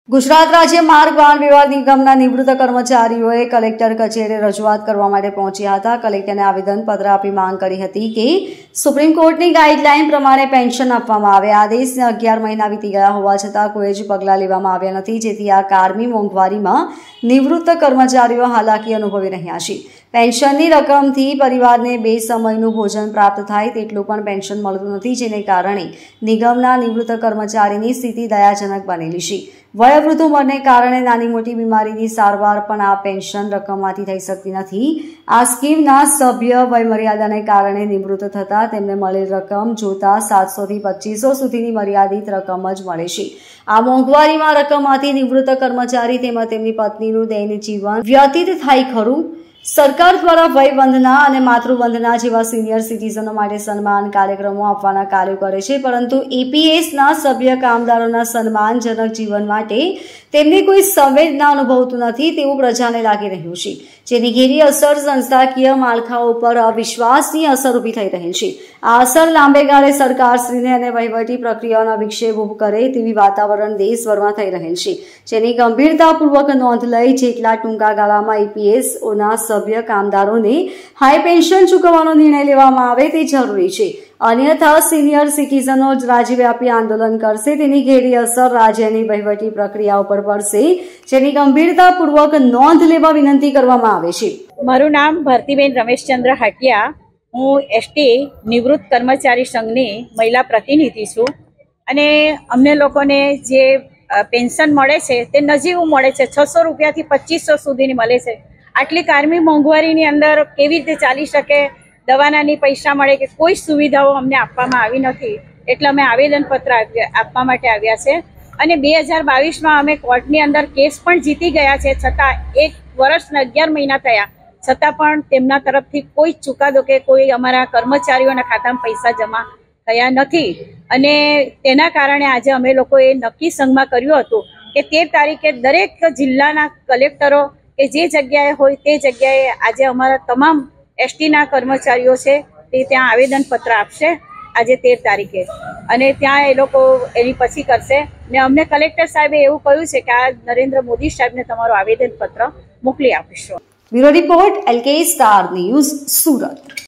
ગુજરાત રાજ્ય માર્ગ વાહન વ્યવહાર નિગમના નિવૃત્ત કર્મચારીઓએ કલેક્ટર કચેરીએ રજૂઆત કરવા માટે પહોંચ્યા હતા. કલેક્ટરને આવેદનપત્ર આપી માંગ કરી હતી કે સુપ્રીમ કોર્ટની ગાઈડલાઈન પ્રમાણે પેન્શન આપવામાં આવે. આદેશને 11 મહિના વીતી ગયા હોવા છતાં કોઈ જ પગલાં લેવામાં આવ્યા નથી, જેથી આ કારમી મોંઘવારીમાં નિવૃત્ત કર્મચારીઓ હાલાકી અનુભવી રહ્યા છે. પેન્શનની રકમથી પરિવારને 2 સમયનું ભોજન પ્રાપ્ત થાય તેટલું પણ પેન્શન મળતું નથી, જેને કારણે નિગમના નિવૃત્ત કર્મચારીની સ્થિતિ દયાજનક બનેલી છે. વયોવૃદ્ધ ઉંમરને કારણે નાની મોટી બીમારીની સારવાર પણ આ પેન્શન રકમમાંથી થઈ શકતી નથી. આ સ્કીમના સભ્ય વયમર્યાદાને કારણે નિવૃત્ત થતા તેમને મળેલ રકમ જોતા 700 થી 2500 સુધીની મર્યાદિત રકમ જ મળે છે. આ મોંઘવારીમાં રકમમાંથી નિવૃત્ત કર્મચારી તેમજ તેમની પત્નીનું દૈનિક જીવન વ્યતીત થાય ખરું? સરકાર દ્વારા વય વંદના અને માતૃવંદના જેવા સિનિયર સિટીઝનો માટે સન્માન કાર્યક્રમો આપવાના કાર્યો કરે છે, પરંતુ એપીએસના સભ્ય કામદારોના સન્માનજનક જીવન માટે તેમને કોઈ સંવેદના અનુભવતું નથી તેવું પ્રજાને લાગી રહ્યું છે, જેની ઘેરી અસર સંસ્થાકીય માળખાઓ પર અવિશ્વાસની અસર ઊભી થઈ રહી છે. આ અસર લાંબે ગાળે સરકારશ્રીને અને વહીવટી પ્રક્રિયાઓના વિક્ષેપ ઊભું કરે તેવી વાતાવરણ દેશભરમાં થઈ રહેલ છે, જેની ગંભીરતાપૂર્વક નોંધ લઈ જેટલા ટૂંકા ગાળામાં એપીએસઓના સભ્ય કામદારોને હાઈ પેન્શન ચૂકવવાનો નિર્ણય લેવામાં આવે તે જરૂરી છે. અન્યથા સિનિયર સિટીઝનો રાજ્યવ્યાપી આંદોલન કરશે, તેની ઘેરી અસર રાજ્યની વહીવટી પ્રક્રિયાઓ પર પડશે, જેની ગંભીરતાપૂર્વક નોંધ લેવા વિનંતી કરવામાં આવે છે. મારું નામ ભારતીબેન રમેશચંદ્ર હાટિયા. હું એસટી નિવૃત્ત કર્મચારી સંઘની મહિલા પ્રતિનિધિ છું અને અમને લોકોને જે પેન્શન મળે છે તે નજીવું મળે છે. 600 રૂપિયાથી 2500 સુધીની મળે છે. આટલી કારમી મોંઘવારીની અંદર કેવી રીતે ચાલી શકે? દવાનાની પૈસા મળે કે કોઈ સુવિધાઓ અમને આપવામાં આવી નથી, એટલે અમે આવેદનપત્ર આપવા માટે આવ્યા છે. અને 2022માં અમે કોર્ટની અંદર કેસ પણ જીતી ગયા છે, છતાં 1 વર્ષ ને 11 મહિના થયા છતાં પણ તેમના તરફથી કોઈ ચુકાદો કે કોઈ અમારા કર્મચારીઓના ખાતામાં પૈસા જમા થયા નથી. અને તેના કારણે આજે અમે લોકોએ નક્કી સંઘમાં કર્યું હતું કે 13 તારીખે દરેક જિલ્લાના કલેક્ટરો કે જે જગ્યાએ હોય તે જગ્યાએ આજે અમારા તમામ એસટીના કર્મચારીઓ છે તે ત્યાં આવેદનપત્ર આપશે આજે 13 તારીખે, અને ત્યાં એ લોકો એની પછી કરશે. ને અમને કલેક્ટર સાહેબે એવું કહ્યું છે કે આ નરેન્દ્ર મોદી સાહેબને તમારું આવેદનપત્ર મોકલી આપીશું. Bureau report, LK Star News, Surat.